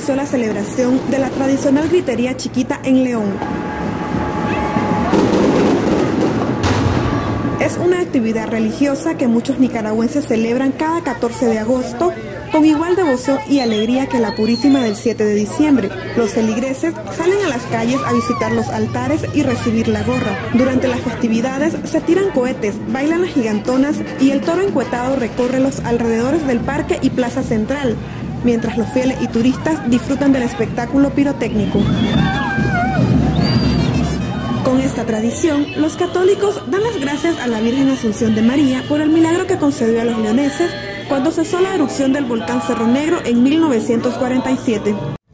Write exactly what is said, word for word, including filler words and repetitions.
inició la celebración de la tradicional gritería chiquita en León. Es una actividad religiosa que muchos nicaragüenses celebran cada catorce de agosto con igual devoción y alegría que la Purísima del siete de diciembre. Los feligreses salen a las calles a visitar los altares y recibir la gorra. Durante las festividades se tiran cohetes, bailan las gigantonas y el toro encuetado recorre los alrededores del parque y plaza central, mientras los fieles y turistas disfrutan del espectáculo pirotécnico. Con esta tradición, los católicos dan las gracias a la Virgen Asunción de María por el milagro que concedió a los leoneses cuando cesó la erupción del volcán Cerro Negro en mil novecientos cuarenta y siete.